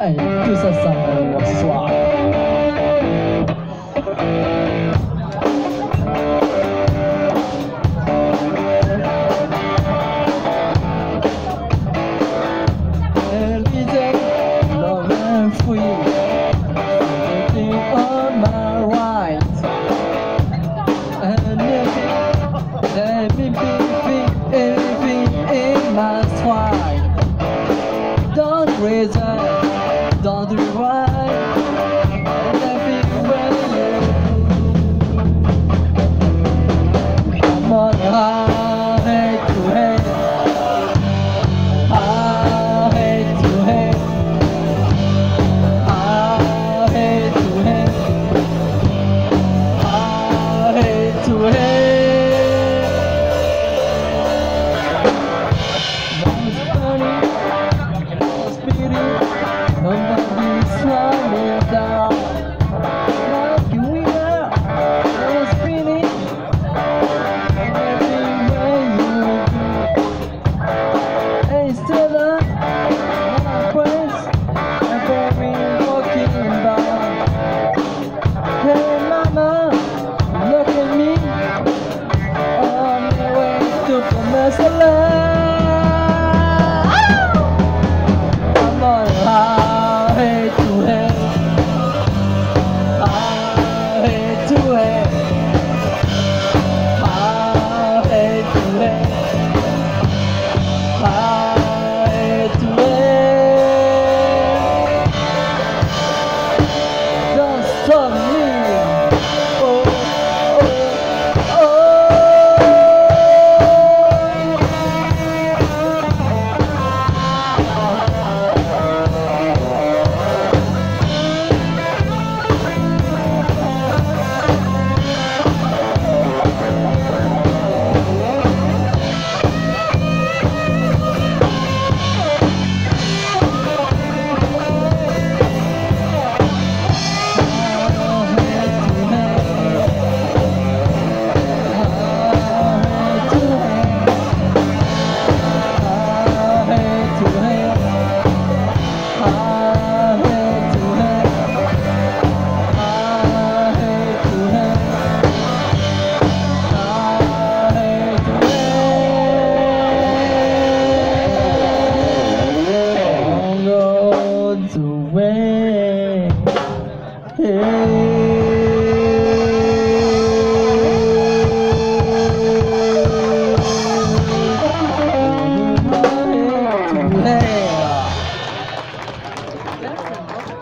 哎，就这三个我耍。Don't reason, don't rewind, and everywhere you come on, head to head, head to head, head to head, head to head. Nobody's slowing down like you were. You're spinning everywhere you do. Hey Stella, my place, I'm very walking by. Hey mama, look at me on the way to Peninsula. I'm on high. Head to head, head to head, head to head, head to head. Don't stop me. Oh, oh, oh. Away. Hey.